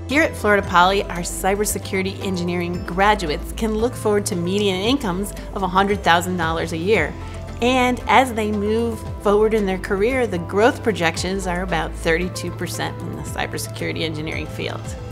Here at Florida Poly, our cybersecurity engineering graduates can look forward to median incomes of $100,000 a year. And as they move forward in their career, the growth projections are about 32% in the cybersecurity engineering field.